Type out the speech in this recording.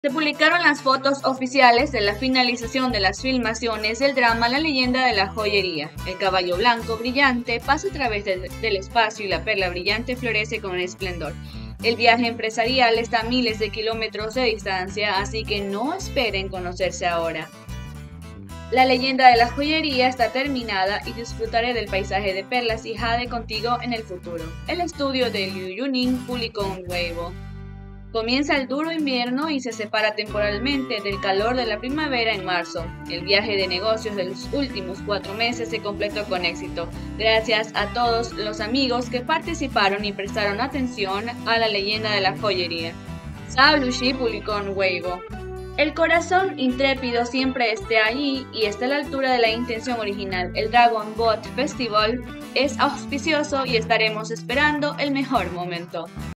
Se publicaron las fotos oficiales de la finalización de las filmaciones del drama La leyenda de la joyería. El caballo blanco brillante pasa a través del espacio y la perla brillante florece con esplendor. El viaje empresarial está a miles de kilómetros de distancia, así que no esperen conocerse ahora. La leyenda de la joyería está terminada y disfrutaré del paisaje de perlas y jade contigo en el futuro. El estudio de Liu Yuning publicó un Weibo. Comienza el duro invierno y se separa temporalmente del calor de la primavera en marzo. El viaje de negocios de los últimos 4 meses se completó con éxito, gracias a todos los amigos que participaron y prestaron atención a la leyenda de la joyería. Zhao Lushi publicó en Weibo. El corazón intrépido siempre esté allí y está a la altura de la intención original. El Dragon Boat Festival es auspicioso y estaremos esperando el mejor momento.